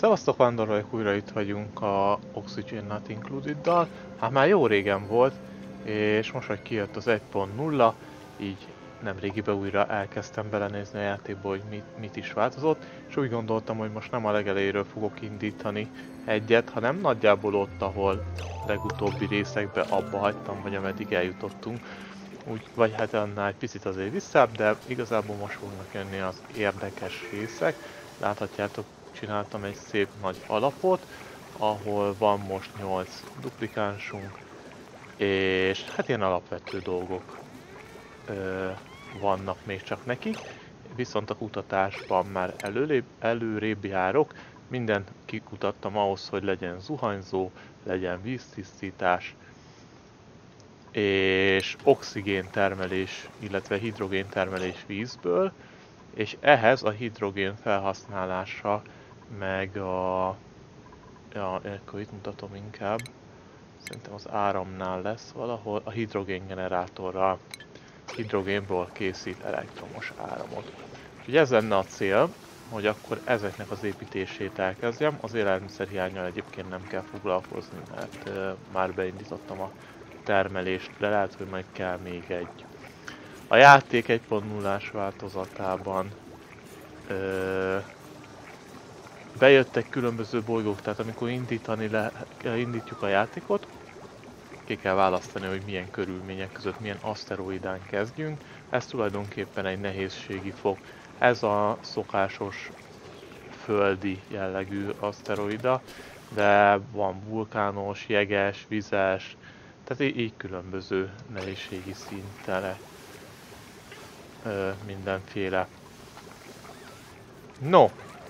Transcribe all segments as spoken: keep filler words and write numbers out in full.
Szevasztok, Vandorral, újra itt vagyunk a Oxygen Not Included-dal. Hát már jó régen volt, és most, hogy kijött az egy pont nulla, így nemrégiben újra elkezdtem belenézni a játékba, hogy mit, mit is változott, és úgy gondoltam, hogy most nem a legelejéről fogok indítani egyet, hanem nagyjából ott, ahol legutóbbi részekben abba hagytam, vagy ameddig eljutottunk. Úgy, vagy hát annál egy picit azért visszább, de igazából most fognak jönni az érdekes részek. Láthatjátok, csináltam egy szép nagy alapot, ahol van most nyolc duplikánsunk, és hát ilyen alapvető dolgok ö, vannak még csak nekik, viszont a kutatásban már előrébb, előrébb járok, mindent kikutattam ahhoz, hogy legyen zuhanyzó, legyen víztisztítás, és oxigén termelés, illetve hidrogén termelés vízből, és ehhez a hidrogén felhasználása, meg a... Ja, akkor itt mutatom inkább. Szerintem az áramnál lesz valahol a hidrogéngenerátorral. Hidrogénból készít elektromos áramot. Úgyhogy ez lenne a cél, hogy akkor ezeknek az építését elkezdjem. Az élelmiszerhiánnyal egyébként nem kell foglalkozni, mert uh, már beindítottam a termelést, de lehet, hogy majd kell még egy. A játék egy pont nullás változatában uh, bejöttek különböző bolygók, tehát amikor indítani le, indítjuk a játékot, ki kell választani, hogy milyen körülmények között, milyen aszteroidán kezdjünk. Ez tulajdonképpen egy nehézségi fok. Ez a szokásos földi jellegű aszteroida, de van vulkános, jeges, vizes, tehát így, így különböző nehézségi szintele mindenféle. No!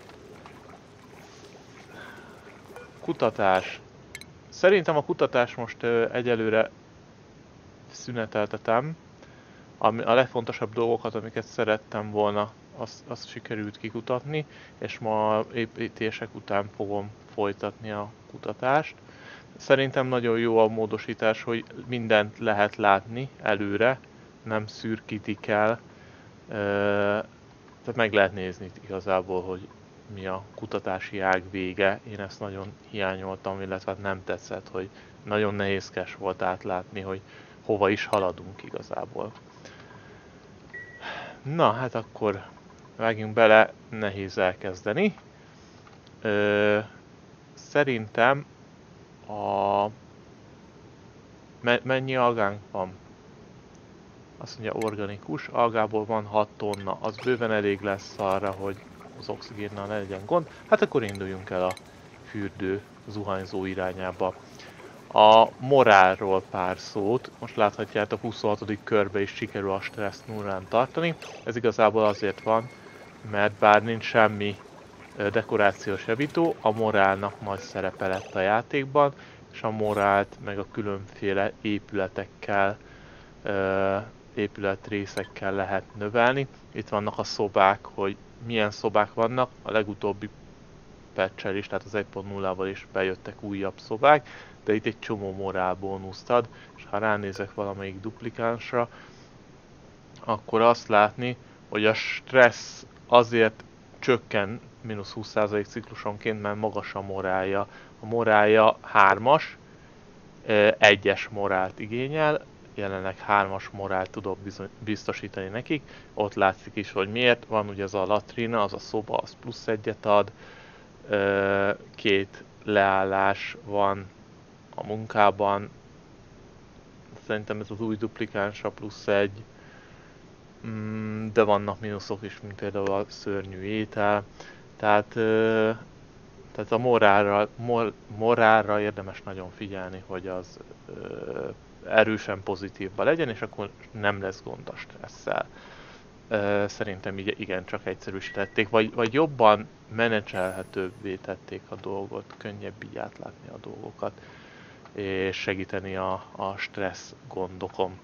Kutatás. Szerintem a kutatás most ö, egyelőre szüneteltetem. Ami, a legfontosabb dolgokat, amiket szerettem volna, azt, azt sikerült kikutatni, és ma építések után fogom folytatni a kutatást. Szerintem nagyon jó a módosítás, hogy mindent lehet látni előre, nem szürkítik el. Ö, tehát meg lehet nézni igazából, hogy mi a kutatási ág vége. Én ezt nagyon hiányoltam, illetve nem tetszett, hogy nagyon nehézkes volt átlátni, hogy hova is haladunk igazából. Na, hát akkor vágjunk bele, nehéz elkezdeni. Ö, szerintem a... Me- mennyi algánk van? Azt mondja organikus, algából van hat tonna, az bőven elég lesz arra, hogy az oxigénnal ne legyen gond. Hát akkor induljunk el a fürdő zuhanyzó irányába. A morálról pár szót. Most láthatjátok, huszonhatodik körbe is sikerül a stressz nullán tartani. Ez igazából azért van, mert bár nincs semmi dekorációs javító, a morálnak nagy szerepe lett a játékban, és a morált meg a különféle épületekkel, épületrészekkel lehet növelni. Itt vannak a szobák, hogy milyen szobák vannak, a legutóbbi patch-el is, tehát az egy pont nullával is bejöttek újabb szobák, de itt egy csomó morál bónuszt ad, és ha ránézek valamelyik duplikánsra, akkor azt látni, hogy a stressz azért csökken mínusz húsz százalék ciklusonként, mert magas a morálja. A morálja hármas, egyes morált igényel, jelenleg hármas morált tudok biztosítani nekik. Ott látszik is, hogy miért. Van ugye az a latrina, az a szoba, az plusz egyet ad. Két leállás van a munkában. Szerintem ez az új duplikánsa plusz egy. De vannak mínuszok is, mint például a szörnyű étel. Tehát, tehát a morálra, mor, morálra érdemes nagyon figyelni, hogy az erősen pozitívba legyen, és akkor nem lesz gond a stresszel. Szerintem így igen, csak egyszerűsítették, vagy, vagy jobban menedzselhetőbbé tették a dolgot, könnyebb így átlátni a dolgokat, és segíteni a, a stressz gondokon.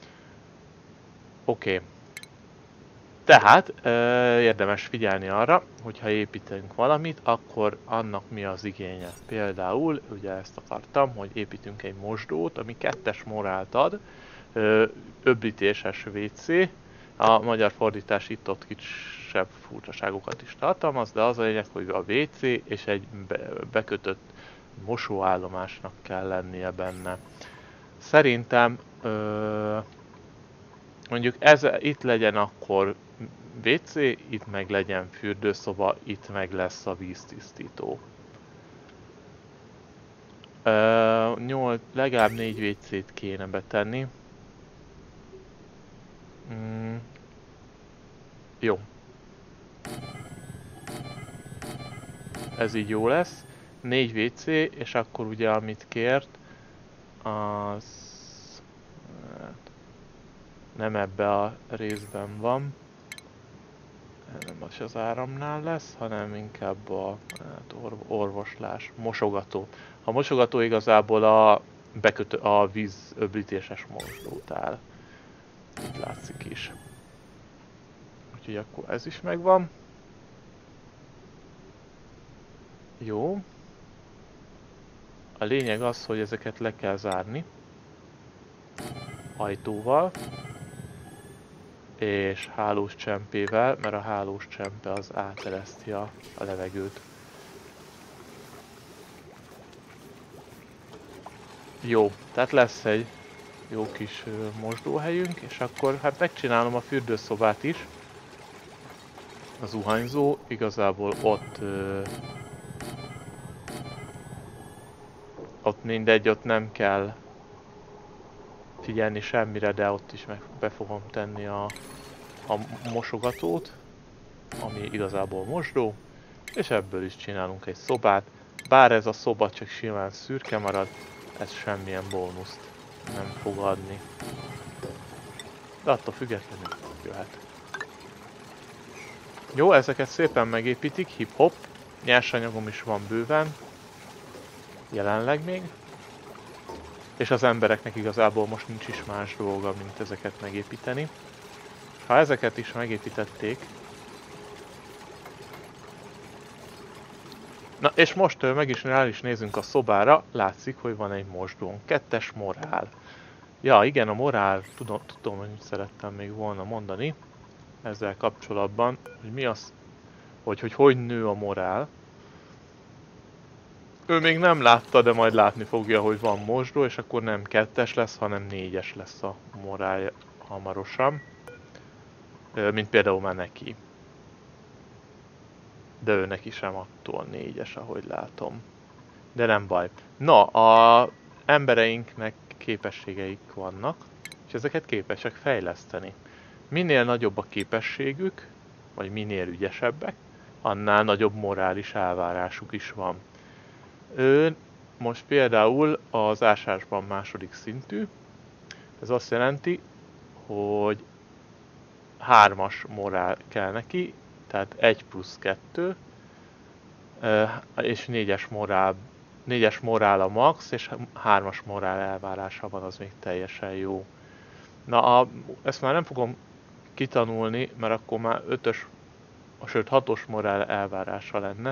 Oké. Okay. Tehát érdemes figyelni arra, hogyha építünk valamit, akkor annak mi az igénye. Például, ugye ezt akartam, hogy építünk egy mosdót, ami kettes morált ad, öblítéses vé cé. A magyar fordítás itt-ott kicsit kisebb furcsaságokat is tartalmaz, de az a lényeg, hogy a vé cé és egy be bekötött mosóállomásnak kell lennie benne. Szerintem ö, mondjuk ez itt legyen akkor vé cé, itt meg legyen fürdőszoba, itt meg lesz a víztisztító. Ö, nyolc, legalább négy vé cét kéne betenni. Mm, jó. Ez így jó lesz. négy vé cé, és akkor ugye amit kért, az nem ebbe a részben van. Nem az az áramnál lesz, hanem inkább a hát orvoslás, mosogató. A mosogató igazából a, bekötő, a vízöblítéses mosdót áll. Itt látszik is. Úgyhogy akkor ez is megvan. Jó. A lényeg az, hogy ezeket le kell zárni. Ajtóval. És hálós csempével, mert a hálós csempe az átereszti a, a levegőt. Jó, tehát lesz egy jó kis ö, mosdóhelyünk, és akkor hát megcsinálom a fürdőszobát is. A zuhanyzó, igazából ott ö, ott mindegy, ott nem kell figyelni semmire, de ott is meg be fogom tenni a, a mosogatót, ami igazából mosdó, és ebből is csinálunk egy szobát. Bár ez a szoba csak simán szürke marad, ez semmilyen bónuszt nem fog adni. De attól függetlenül jöhet. Jó, ezeket szépen megépítik, hip-hop, nyersanyagom is van bőven, jelenleg még. És az embereknek igazából most nincs is más dolga, mint ezeket megépíteni. Ha ezeket is megépítették... Na és most meg is rá is nézünk a szobára, látszik, hogy van egy mosdón. Kettes morál. Ja igen, a morál, tudom, tudom, hogy szerettem még volna mondani ezzel kapcsolatban, hogy mi az, hogy hogy, hogy nő a morál. Ő még nem látta, de majd látni fogja, hogy van mosdó, és akkor nem kettes lesz, hanem négyes lesz a morálja hamarosan. Mint például már neki. De ő neki sem attól négyes, ahogy látom. De nem baj. Na, a embereinknek képességeik vannak, és ezeket képesek fejleszteni. Minél nagyobb a képességük, vagy minél ügyesebbek, annál nagyobb morális elvárásuk is van. Ő most például az ásásban második szintű. Ez azt jelenti, hogy hármas morál kell neki, tehát egy plusz kettő, és négyes morál, négyes morál a max, és hármas morál elvárása van, az még teljesen jó. Na, a, ezt már nem fogom kitanulni, mert akkor már ötös, sőt hatos morál elvárása lenne.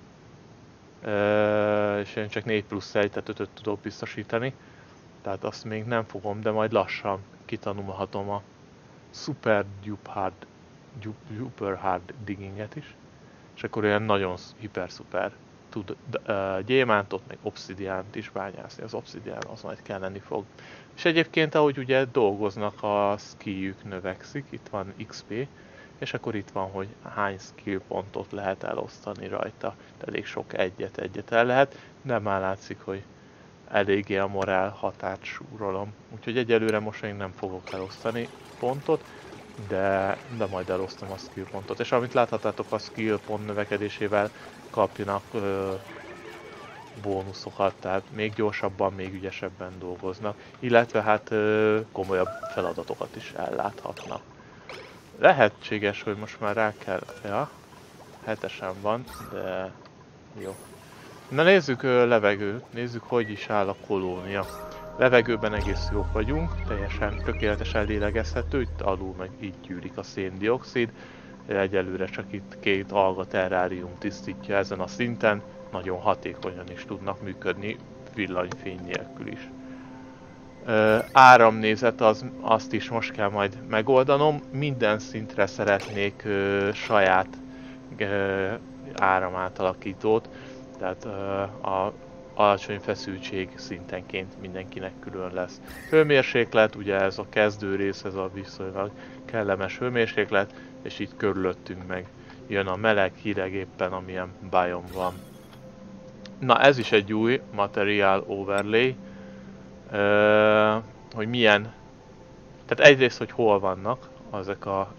Uh, és én csak négy plusz egy, tehát ötöt tudok biztosítani. Tehát azt még nem fogom, de majd lassan kitanulhatom a super duper hard, duper hard digginget is. És akkor olyan nagyon hiper-szuper tud uh, gyémántot, meg obszidiánt is bányászni. Az obszidián az majd kelleni fog. És egyébként ahogy ugye dolgoznak, a skilljük növekszik, itt van iksz pé, és akkor itt van, hogy hány skill pontot lehet elosztani rajta. Elég sok egyet-egyet el lehet, de már látszik, hogy eléggé a morál határt súrolom. Úgyhogy egyelőre most még nem fogok elosztani pontot, de, de majd elosztom a skill pontot. És amit láthatátok, a skill pont növekedésével kapjanak ö, bónuszokat, tehát még gyorsabban, még ügyesebben dolgoznak. Illetve hát ö, komolyabb feladatokat is elláthatnak. Lehetséges, hogy most már rá kell... Ja, hetesen van, de jó. Na nézzük ö, levegőt, nézzük, hogy is áll a kolónia. Levegőben egész jók vagyunk, teljesen tökéletesen lélegezhető, itt alul meg így gyűlik a széndioxid. Egyelőre csak itt két alga terrárium tisztítja ezen a szinten, nagyon hatékonyan is tudnak működni villanyfény nélkül is. Ö, áramnézet, az, azt is most kell majd megoldanom. Minden szintre szeretnék ö, saját ö, áramátalakítót, tehát ö, a alacsony feszültség szintenként mindenkinek külön lesz. Hőmérséklet, ugye ez a kezdő rész, ez a viszonylag kellemes hőmérséklet, és itt körülöttünk meg jön a meleg, hideg éppen, amilyen biome van. Na ez is egy új material overlay, Ö, hogy milyen, tehát egyrészt, hogy hol vannak ezek a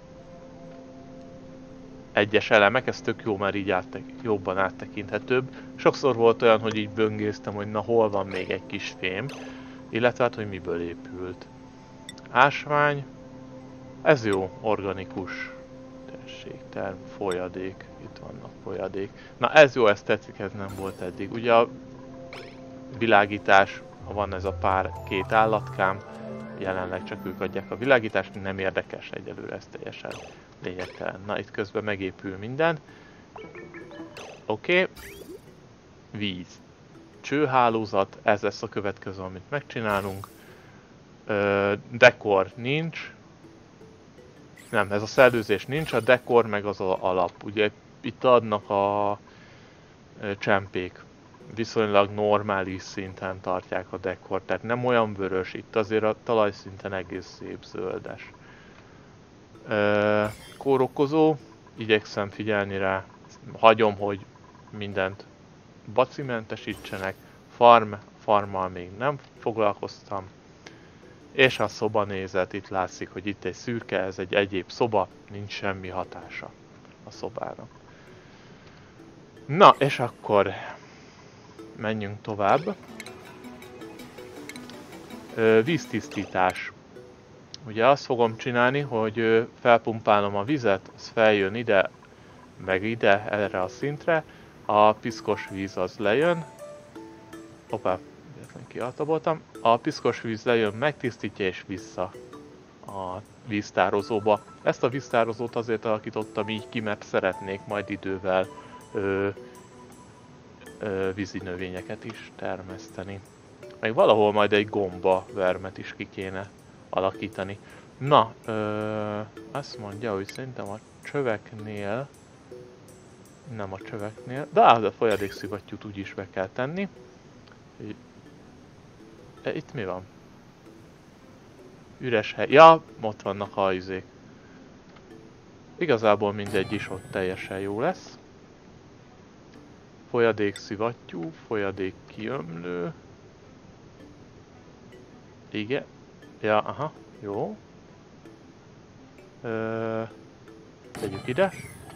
egyes elemek, ez tök jó, mert így áttek, jobban áttekinthetőbb. Sokszor volt olyan, hogy így böngésztem, hogy na hol van még egy kis fém, illetve hát, hogy miből épült. Ásvány, ez jó, organikus, tessék, term, folyadék, itt vannak folyadék. Na ez jó, ez tetszik, ez nem volt eddig. Ugye a világítás, van ez a pár, két állatkám, jelenleg csak ők adják a világítást, nem érdekes egyelőre, ez teljesen lényegtelen. Na itt közben megépül minden. Oké. Okay. Víz. Csőhálózat, ez lesz a következő, amit megcsinálunk. Ö, dekor nincs. Nem, ez a szellőzés nincs, a dekor meg az a alap. Ugye itt adnak a ö, csempék. Viszonylag normális szinten tartják a dekor, tehát nem olyan vörös, itt azért a talajszinten egész szép zöldes. Ö, kórokozó, igyekszem figyelni rá, hagyom, hogy mindent bacimentesítsenek, farm, farmmal még nem foglalkoztam, és a szobanézet, itt látszik, hogy itt egy szürke, ez egy egyéb szoba, nincs semmi hatása a szobának. Na, és akkor menjünk tovább. Ö, víztisztítás. Ugye azt fogom csinálni, hogy felpumpálom a vizet, az feljön ide, meg ide, erre a szintre. A piszkos víz az lejön. Hoppá, kialtaboltam. A piszkos víz lejön, megtisztítja és vissza a víztározóba. Ezt a víztározót azért alakítottam így ki, mert szeretnék majd idővel ö, ö, vízi növényeket is termeszteni. Meg valahol majd egy gomba vermet is ki kéne alakítani. Na, ö, azt mondja, hogy szerintem a csöveknél, nem a csöveknél, de a folyadékszivattyút úgyis be kell tenni. E, itt mi van? Üres hely. Ja, ott vannak a izék. Igazából mindegy is, ott teljesen jó lesz. Folyadékszivattyú, folyadék kiömlő. Igen. Ja, aha, jó. Ö, tegyük ide.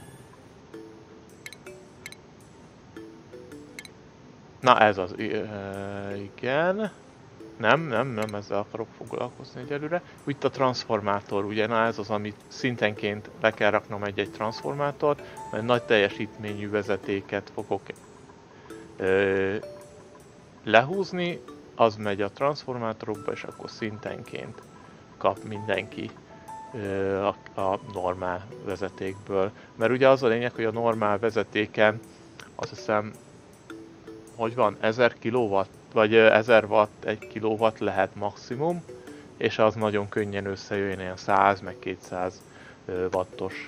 Na ez az, ö, igen. Nem, nem, nem ezzel akarok foglalkozni egyelőre. Itt a transformátor, ugye, na ez az, amit szintenként le kell raknom egy-egy transformátort, mert nagy teljesítményű vezetéket fogok ö, lehúzni, az megy a transformátorokba, és akkor szintenként kap mindenki ö, a, a normál vezetékből. Mert ugye az a lényeg, hogy a normál vezetéken azt hiszem, hogy van, ezer kilowatt, vagy ezer watt, egy kilowatt lehet maximum, és az nagyon könnyen összejön ilyen száz meg kétszáz wattos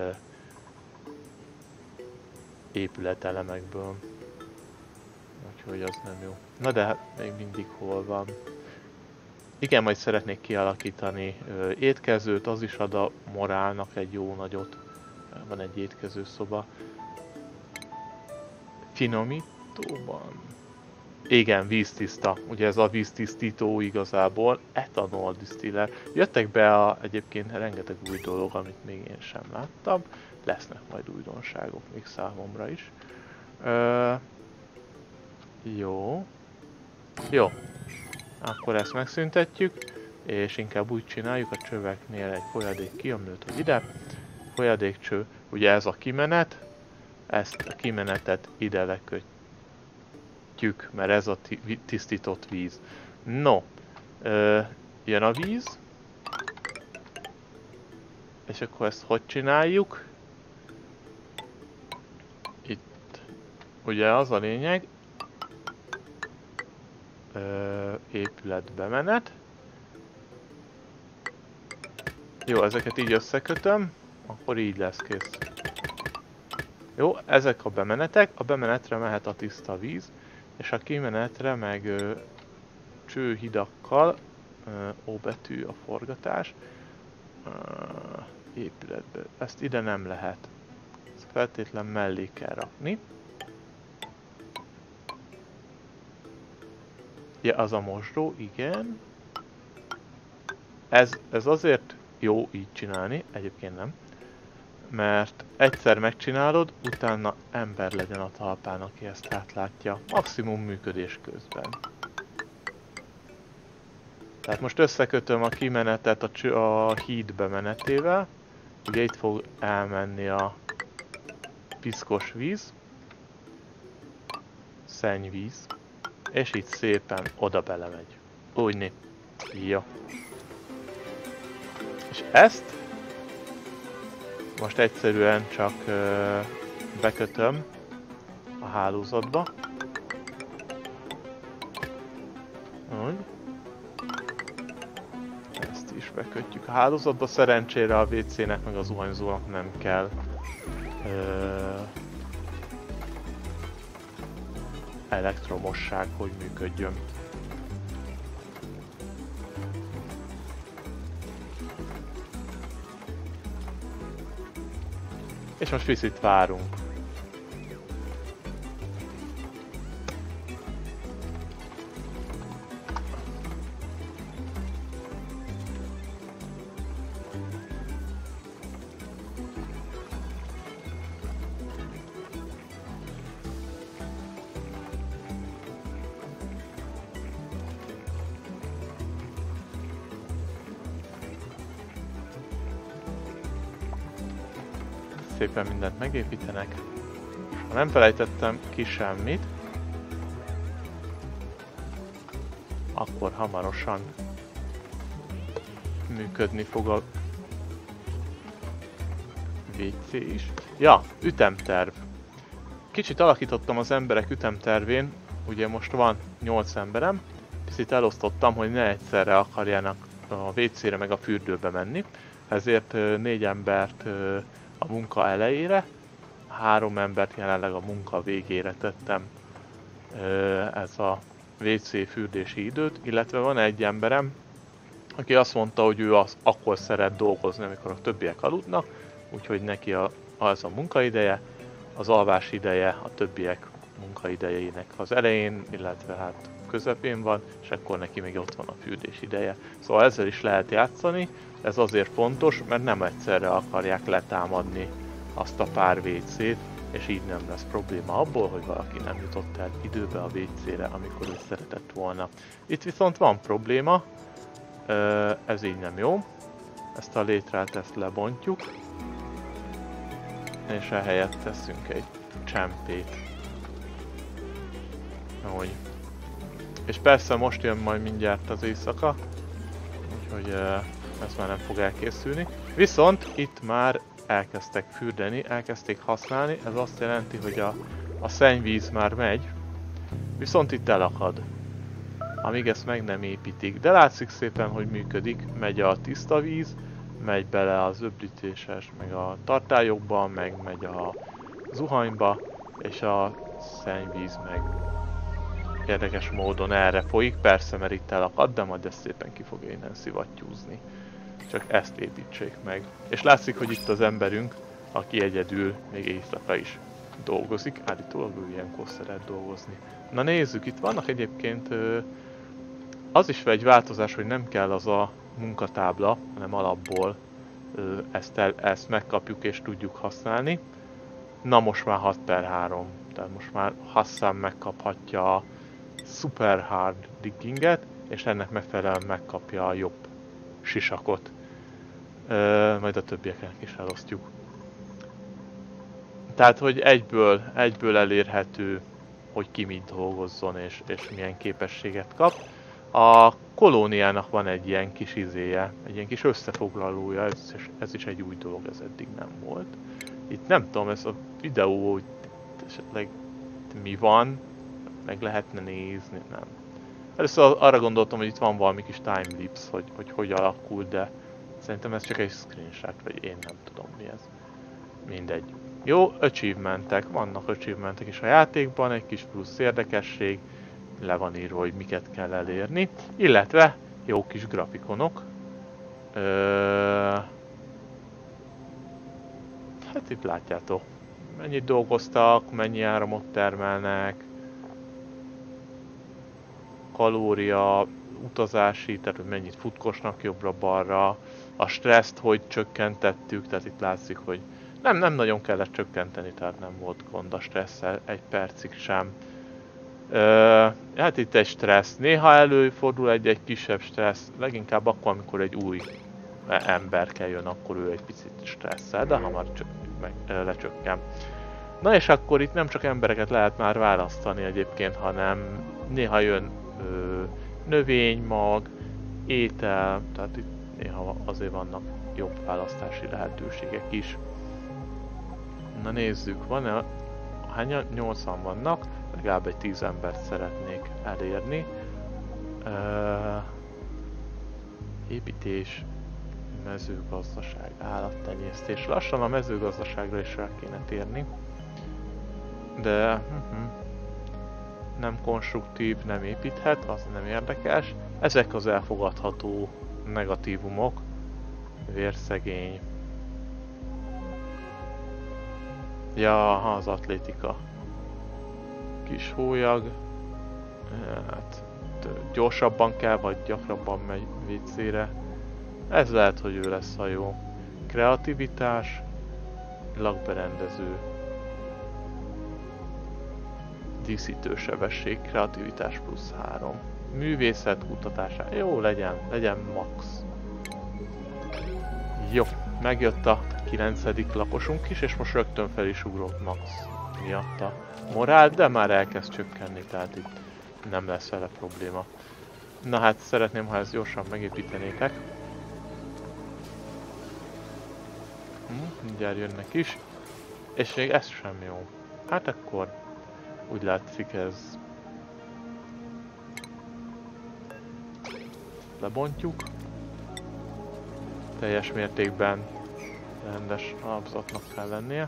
épületelemekből. Úgyhogy az nem jó. Na de hát még mindig hol van. Igen, majd szeretnék kialakítani étkezőt, az is ad a morálnak egy jó nagyot. Van egy étkezőszoba. Finomítóban. Igen, víztiszta. Ugye ez a víztisztító igazából. Ethanol distiller. Jöttek be a, egyébként rengeteg új dolog, amit még én sem láttam. Lesznek majd újdonságok még számomra is. Ö, jó. Jó. Akkor ezt megszüntetjük. És inkább úgy csináljuk a csöveknél egy folyadék kiömlőt, hogy ide. Folyadékcső. Ugye ez a kimenet. Ezt a kimenetet ide lekötjük, mert ez a tisztított víz. No, ö, jön a víz, és akkor ezt hogy csináljuk? Itt, ugye az a lényeg, ö, épület bemenet, Jó, ezeket így összekötöm, akkor így lesz kész. Jó, ezek a bemenetek, a bemenetre mehet a tiszta víz, és a kimenetre meg ö, csőhidakkal, ö, ó betű a forgatás, ö, épületbe, ezt ide nem lehet, ezt feltétlen mellé kell rakni. Ja, az a mosdó, igen. Ez, ez azért jó így csinálni, egyébként nem. Mert egyszer megcsinálod, utána ember legyen a talpán, aki ezt átlátja. Maximum működés közben. Tehát most összekötöm a kimenetet a, a híd bemenetével. Ugye itt fog elmenni a piszkos víz. Szennyvíz. És itt szépen oda belemegy. Úgyni. Jó. És ezt most egyszerűen csak ö, bekötöm a hálózatba. Úgy. Ezt is bekötjük a hálózatba. Szerencsére a vé cének meg az zuhanyzónak nem kell ö, elektromosság, hogy működjön. És most picit várunk. Szépen mindent megépítenek. Ha nem felejtettem ki semmit, akkor hamarosan működni fog a vé cé is. Ja, ütemterv. Kicsit alakítottam az emberek ütemtervén, ugye most van nyolc emberem, picit elosztottam, hogy ne egyszerre akarjanak a vé cére meg a fürdőbe menni, ezért négy embert a munka elejére, három embert jelenleg a munka végére tettem ez a vé cé fürdési időt, illetve van egy emberem, aki azt mondta, hogy ő az, akkor szeret dolgozni, amikor a többiek aludnak, úgyhogy neki a, az a munkaideje, az alvás ideje a többiek munkaidejének az elején, illetve hát közepén van, és akkor neki még ott van a fürdés ideje. Szóval ezzel is lehet játszani, ez azért fontos, mert nem egyszerre akarják letámadni azt a pár vé cét, és így nem lesz probléma abból, hogy valaki nem jutott el időbe a vé cére, amikor ő szeretett volna. Itt viszont van probléma, ez így nem jó, ezt a létrát ezt lebontjuk, és ehelyett teszünk egy csempét. Ahogy. És persze most jön majd mindjárt az éjszaka, úgyhogy ez már nem fog elkészülni. Viszont itt már elkezdtek fürdeni, elkezdték használni, ez azt jelenti, hogy a, a szennyvíz már megy, viszont itt elakad, amíg ezt meg nem építik. De látszik szépen, hogy működik, megy a tiszta víz, megy bele az öblítéses, meg a tartályokba, meg megy a zuhanyba, és a szennyvíz meg érdekes módon erre folyik, persze mert itt elakad, de majd ezt szépen ki fogja innen szivattyúzni. Csak ezt építsék meg. És látszik, hogy itt az emberünk, aki egyedül még éjszaka is dolgozik, állítólag ő ilyenkor szeret dolgozni. Na nézzük, itt vannak egyébként az is egy változás, hogy nem kell az a munkatábla, hanem alapból ezt, el, ezt megkapjuk és tudjuk használni. Na most már hat per három, tehát most már Hassan megkaphatja a Super Hard Digginget, és ennek megfelelően megkapja a jobb sisakot. Ö, majd a többieknek is elosztjuk. Tehát, hogy egyből, egyből elérhető, hogy ki mit dolgozzon és, és milyen képességet kap. A kolóniának van egy ilyen kis izéje, egy ilyen kis összefoglalója, ez, ez is egy új dolog, ez eddig nem volt. Itt nem tudom, ez a videó, hogy esetleg mi van, meg lehetne nézni, nem. Először arra gondoltam, hogy itt van valami kis timelapse, hogy, hogy hogy alakul, de Szerintem ez csak egy screenshot, vagy én nem tudom mi ez. Mindegy. Jó, achievementek. Vannak achievementek is a játékban, egy kis plusz érdekesség. Le van írva, hogy miket kell elérni. Illetve jó kis grafikonok. Ö... Hát itt látjátok. Mennyit dolgoztak, mennyi áramot termelnek. Kalória, utazási, tehát hogy mennyit futkosnak jobbra-balra. A stresszt, hogy csökkentettük, tehát itt látszik, hogy nem, nem nagyon kellett csökkenteni, tehát nem volt gond a stresszel egy percig sem. Ö, hát itt egy stressz. Néha előfordul egy-egy kisebb stressz, leginkább akkor, amikor egy új ember jön, akkor ő egy picit stresszel, de hamar csök, meg, lecsökken. Na és akkor itt nem csak embereket lehet már választani egyébként, hanem néha jön ö, növénymag, étel, tehát itt néha azért vannak jobb választási lehetőségek is. Na nézzük, van-e, hányan? nyolcan vannak, legalább egy tíz embert szeretnék elérni. Ö, építés, mezőgazdaság, állattenyésztés. Lassan a mezőgazdaságra is rá kéne térni. De uh-huh. nem konstruktív, nem építhet, az nem érdekes. Ezek az elfogadható negatívumok. Vérszegény. Ja, az atlétika. Kis hólyag. Hát, gyorsabban kell, vagy gyakrabban megy vécére. Ez lehet, hogy ő lesz a jó. Kreativitás. Lakberendező. Díszítősebesség, kreativitás plusz három. Művészet kutatása. Jó, legyen, legyen max. Jó, megjött a kilencedik lakosunk is, és most rögtön fel is ugrott max miatt a morál, de már elkezd csökkenni, tehát itt nem lesz vele probléma. Na hát szeretném, ha ezt gyorsan megépítenétek. Hm, mindjárt jönnek is. És még ez sem jó. Hát akkor úgy látszik ez. Lebontjuk. Teljes mértékben rendes alapzatnak kell lennie.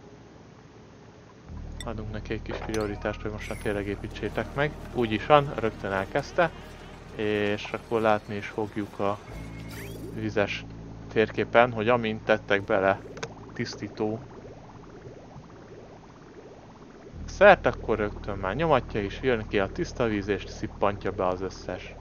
Adunk neki egy kis prioritást, hogy most már tényleg építsétek meg. Úgy is van, rögtön elkezdte. És akkor látni is fogjuk a vizes térképen, hogy amint tettek bele tisztító szert, akkor rögtön már nyomatja és jön ki a tiszta víz és szippantja be az összes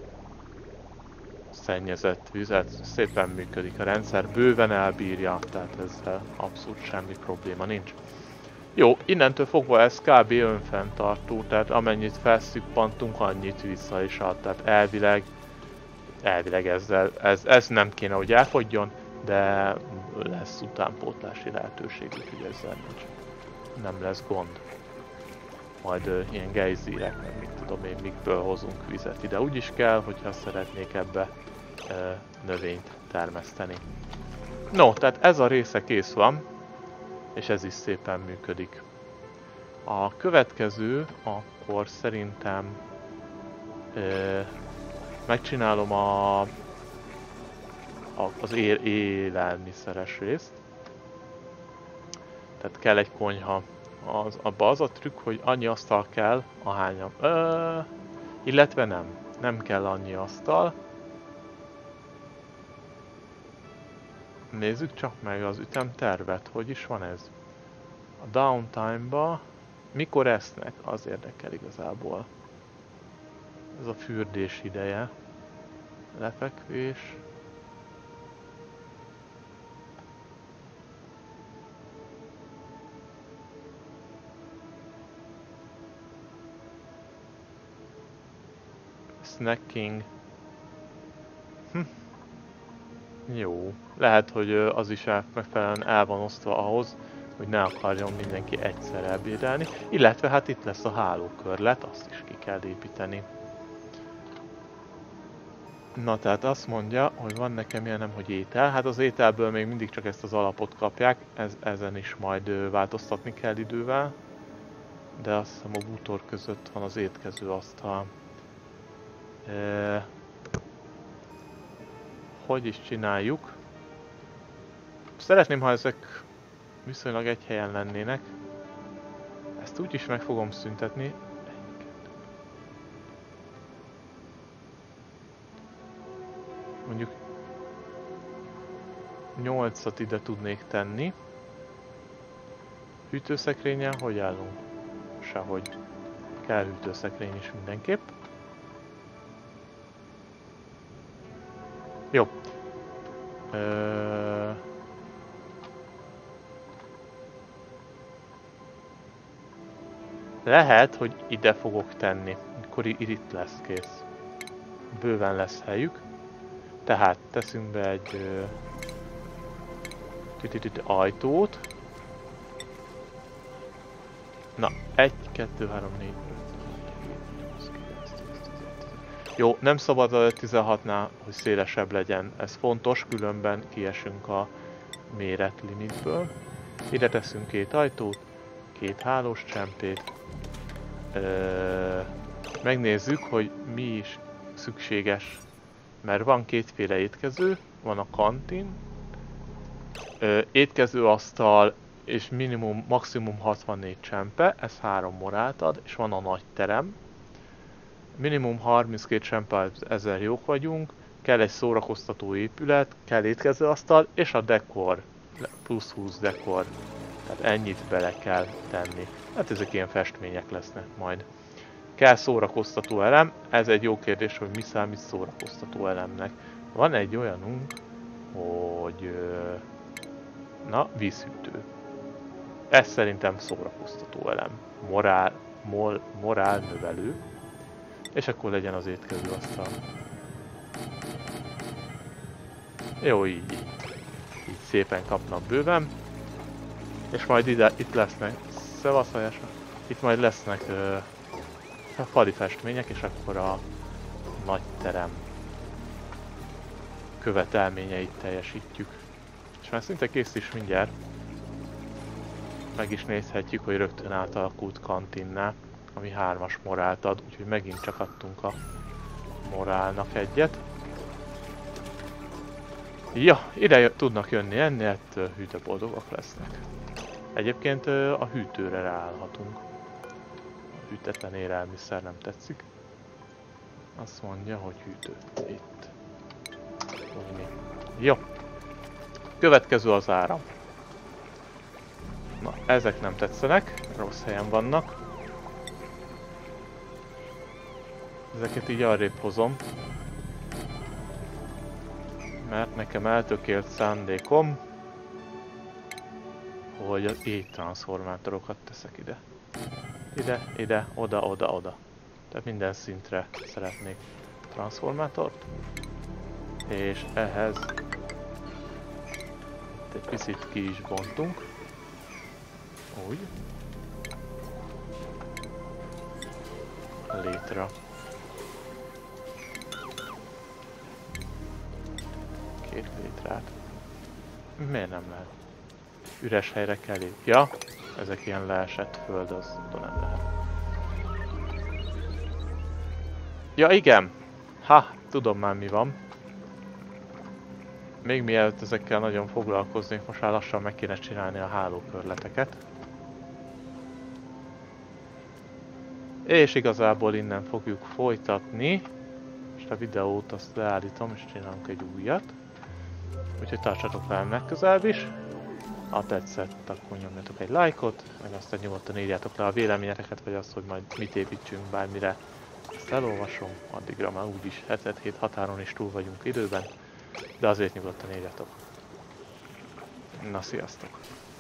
szennyezett vizet. Szépen működik a rendszer, bőven elbírja, tehát ezzel abszolút semmi probléma nincs. Jó, innentől fogva ez kb. Önfenntartó, tehát amennyit felszippantunk, annyit vissza is ad, tehát elvileg, elvileg ezzel, ez, ez nem kéne, hogy elfogjon, de lesz utánpótlási lehetőség, úgyhogy ezzel nincs, nem lesz gond. Majd uh, ilyen gejzírek, meg mit tudom én, mikből hozunk vizet ide. Úgy is kell, hogyha szeretnék ebbe uh, növényt termeszteni. No, tehát ez a része kész van, és ez is szépen működik. A következő, akkor szerintem uh, megcsinálom a, a, az él, élelmiszeres részt. Tehát kell egy konyha. Az, abba az a trükk, hogy annyi asztal kell, ahányan. Ö, illetve nem. Nem kell annyi asztal. Nézzük csak meg az ütemtervet. Hogy is van ez? A downtime-ba mikor esznek? Az érdekel igazából. Ez a fürdés ideje. Lefekvés. Snacking. Hm. Jó. Lehet, hogy az is megfelelően el van osztva ahhoz, hogy ne akarjon mindenki egyszer ebédelni. Illetve hát itt lesz a hálókörlet, azt is ki kell építeni. Na tehát azt mondja, hogy van nekem ilyen nem, hogy étel. Hát az ételből még mindig csak ezt az alapot kapják, Ez, ezen is majd változtatni kell idővel. De azt hiszem a bútor között van az étkező asztal. hogy is csináljuk. Szeretném, ha ezek viszonylag egy helyen lennének. Ezt úgy is meg fogom szüntetni. Mondjuk nyolcat ide tudnék tenni. Hűtőszekrényen hogy állunk? Sehogy. Kell hűtőszekrény is mindenképp. Jó. Ö... Lehet, hogy ide fogok tenni. Akkor itt lesz kész. Bőven lesz helyük. Tehát teszünk be egy ö... ajtót. Na, egy, kettő, három, négy, öt, kilenc, tíz, tizenegy. Jó, nem szabad a tizenhatnál, hogy szélesebb legyen. Ez fontos, különben kiesünk a méretlimitből. Ide teszünk két ajtót, két hálós csempét. Ö, megnézzük, hogy mi is szükséges. Mert van kétféle étkező, van a kantin, ö, étkezőasztal, és minimum, maximum hatvannégy csempe, ez három morált ad, és van a nagy terem. Minimum harminckét csempe, ezer jók vagyunk, kell egy szórakoztató épület, kell étkezőasztal, és a dekor, plusz húsz dekor. Tehát ennyit bele kell tenni. Hát ezek ilyen festmények lesznek majd. Kell szórakoztató elem, ez egy jó kérdés, hogy mi számít szórakoztató elemnek. Van egy olyanunk, hogy... Na, vízhűtő. Ez szerintem szórakoztató elem. Morál, mol, morál növelő. És akkor legyen az étkezőasztal. Jó, így, így. Így szépen kapnak bőven. És majd ide, itt lesznek, szevasz hajásra, itt majd lesznek ö, fali festmények, és akkor a nagy terem követelményeit teljesítjük. És már szinte kész is mindjárt. Meg is nézhetjük, hogy rögtön átalakult kantinnál, ami hármas morált ad, úgyhogy megint csak adtunk a morálnak egyet. Ja, ide tudnak jönni enni, ettől hűtőboldogak lesznek. Egyébként a hűtőre ráállhatunk. A hűtetlen élelmiszer nem tetszik. Azt mondja, hogy hűtő. Itt. Úgy mi. Jó. Következő az áram. Na, ezek nem tetszenek. Rossz helyen vannak. Ezeket így arrébb hozom. Mert nekem eltökélt szándékom, hogy az éjtranszformátorokat teszek ide. Ide, ide, oda, oda, oda. Tehát minden szintre szeretnék transformátort. És ehhez egy picit ki is bontunk. Úgy. Létre. Két létrát. Miért nem lehet? Üres helyre kell lépni. Ja, ezek ilyen leesett föld, az nem lehet. Ja, igen! Ha, tudom már mi van. Még mielőtt ezekkel nagyon foglalkoznék, most már lassan meg kéne csinálni a hálókörleteket. És igazából innen fogjuk folytatni. Most a videót azt leállítom, és csinálunk egy újat. Úgyhogy tartsatok velem legközelebb is. Ha tetszett, akkor nyomjatok egy lájkot, meg aztán nyugodtan írjátok le a véleményeteket, vagy azt, hogy majd mit építsünk bármire. Ezt elolvasom, addigra már úgyis hetvenhét határon is túl vagyunk időben, de azért nyugodtan írjatok. Na, sziasztok!